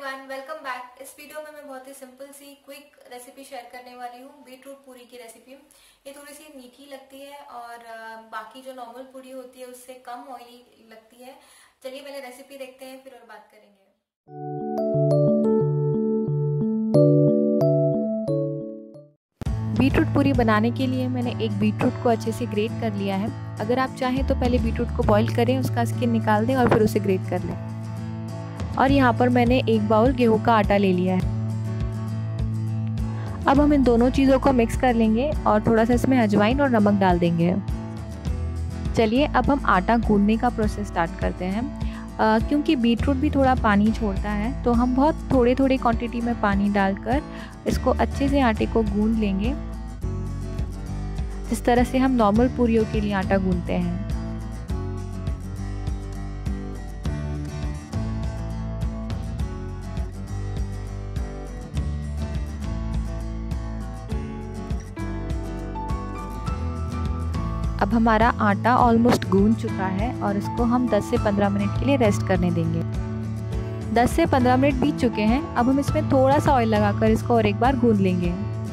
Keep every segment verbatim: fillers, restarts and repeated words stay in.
Everyone, welcome back. इस video में मैं बहुत ही सिंपल सी क्विक रेसिपी शेयर करने वाली हूँ, बीटरूट पूरी की रेसिपी। ये थोड़ी सी मीठी लगती है और बाकी जो नॉर्मल पूरी होती है उससे कम ऑयली लगती है। चलिए पहले रेसिपी देखते हैं, फिर और बात करेंगे। बीटरूट पूरी बनाने के लिए मैंने एक बीटरूट को अच्छे से ग्रेट कर लिया है। अगर आप चाहें तो पहले बीटरूट को बॉईल करें, उसका स्किन निकाल दें और फिर उसे ग्रेट कर लें। और यहाँ पर मैंने एक बाउल गेहूं का आटा ले लिया है। अब हम इन दोनों चीज़ों को मिक्स कर लेंगे और थोड़ा सा इसमें अजवाइन और नमक डाल देंगे। चलिए अब हम आटा गूंदने का प्रोसेस स्टार्ट करते हैं। आ, क्योंकि बीटरूट भी थोड़ा पानी छोड़ता है, तो हम बहुत थोड़े थोड़े क्वांटिटी में पानी डालकर इसको अच्छे से आटे को गूंद लेंगे, जिस तरह से हम नॉर्मल पूरियों के लिए आटा गूंदते हैं। अब हमारा आटा ऑलमोस्ट गूंद चुका है और इसको हम दस से पंद्रह मिनट के लिए रेस्ट करने देंगे। दस से पंद्रह मिनट बीत चुके हैं। अब हम इसमें थोड़ा सा ऑयल लगाकर इसको और एक बार गूंद लेंगे।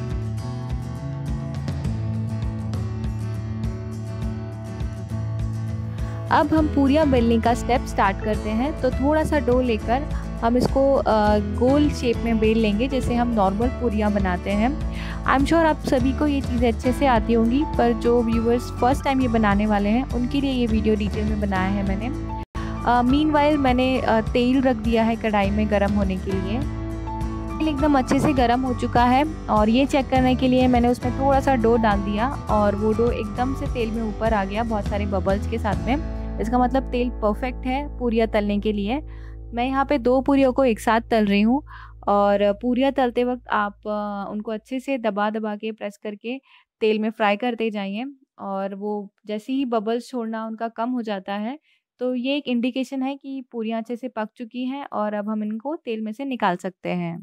अब हम पूरियां बेलने का स्टेप स्टार्ट करते हैं। तो थोड़ा सा डो लेकर हम इसको गोल शेप में बेल लेंगे, जैसे हम नॉर्मल पूरियां बनाते हैं। आई एम श्योर आप सभी को ये चीज़ें अच्छे से आती होंगी, पर जो व्यूअर्स फर्स्ट टाइम ये बनाने वाले हैं उनके लिए ये वीडियो डिटेल में बनाया है मैंने। मीनवाइल uh, मैंने uh, तेल रख दिया है कढ़ाई में गर्म होने के लिए। तेल एकदम अच्छे से गर्म हो चुका है और ये चेक करने के लिए मैंने उसमें थोड़ा सा डो डाल दिया और वो डो एकदम से तेल में ऊपर आ गया बहुत सारे बबल्स के साथ में। इसका मतलब तेल परफेक्ट है पूरियाँ तलने के लिए। मैं यहाँ पे दो पूरियों को एक साथ तल रही हूँ और पूरियाँ तलते वक्त आप उनको अच्छे से दबा दबा के प्रेस करके तेल में फ्राई करते जाइए, और वो जैसे ही बबल्स छोड़ना उनका कम हो जाता है तो ये एक इंडिकेशन है कि पूरियाँ अच्छे से पक चुकी हैं और अब हम इनको तेल में से निकाल सकते हैं।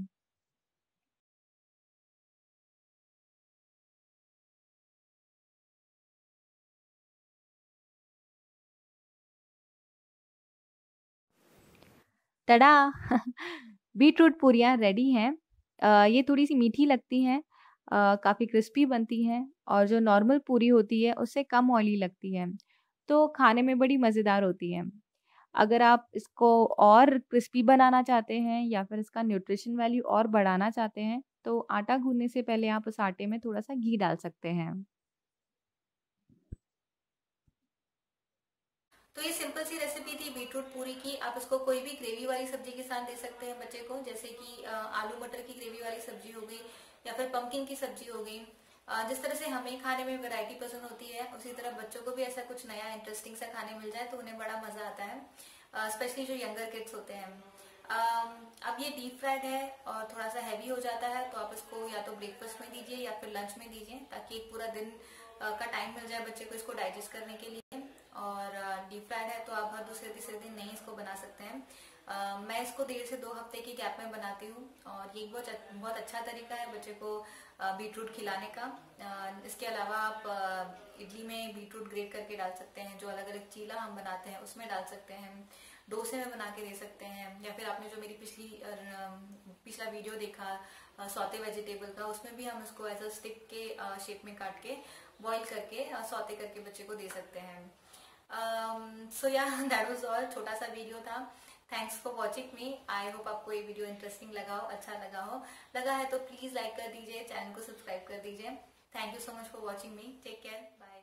तड़ा बीटरूट पूरियाँ रेडी हैं। ये थोड़ी सी मीठी लगती हैं, काफ़ी क्रिस्पी बनती हैं और जो नॉर्मल पूरी होती है उससे कम ऑयली लगती है, तो खाने में बड़ी मज़ेदार होती है। अगर आप इसको और क्रिस्पी बनाना चाहते हैं या फिर इसका न्यूट्रिशन वैल्यू और बढ़ाना चाहते हैं, तो आटा गूंदने से पहले आप उस आटे में थोड़ा सा घी डाल सकते हैं। तो ये सिंपल सी रेसिपी थी बीटरूट पूरी की। आप इसको कोई भी ग्रेवी वाली सब्जी के साथ दे सकते हैं बच्चे को, जैसे कि आलू मटर की ग्रेवी वाली सब्जी हो गई या फिर पंपकिन की सब्जी हो गई। जिस तरह से हमें खाने में वैरायटी पसंद होती है, उसी तरह बच्चों को भी ऐसा कुछ नया इंटरेस्टिंग सा खाने मिल जाए तो उन्हें बड़ा मजा आता है, स्पेशली जो यंगर किड्स होते हैं। अब ये डीप फ्राइड है और थोड़ा सा हैवी हो जाता है, तो आप इसको या तो ब्रेकफास्ट में दीजिए या फिर लंच में दीजिए, ताकि एक पूरा दिन का टाइम मिल जाए बच्चे को इसको डाइजेस्ट करने के लिए। और डीप फ्राइड है तो आप हर दूसरे तीसरे दिन नहीं इसको बना सकते हैं। uh, मैं इसको डेढ़ से दो हफ्ते की गैप में बनाती हूँ और ये बहुत बहुत अच्छा तरीका है बच्चे को बीटरूट खिलाने का। uh, इसके अलावा आप uh, इडली में बीटरूट ग्रेट करके डाल सकते हैं, जो अलग अलग चीला हम बनाते हैं उसमें डाल सकते हैं, डोसे में बना के दे सकते हैं, या फिर आपने जो मेरी पिछली पिछला वीडियो देखा सौते वेजिटेबल का, उसमें भी हम इसको एज अ स्टिक के शेप में काट के बॉईल करके सौते करके बच्चे को दे सकते हैं। सो या दैट वाज ऑल, छोटा सा वीडियो था। Thanks for watching me. I hope आपको ये वीडियो इंटरेस्टिंग लगा हो, अच्छा लगा हो। लगा है तो प्लीज लाइक कर दीजिए, चैनल को सब्सक्राइब कर दीजिए। Thank you so much for watching me. Take care, bye.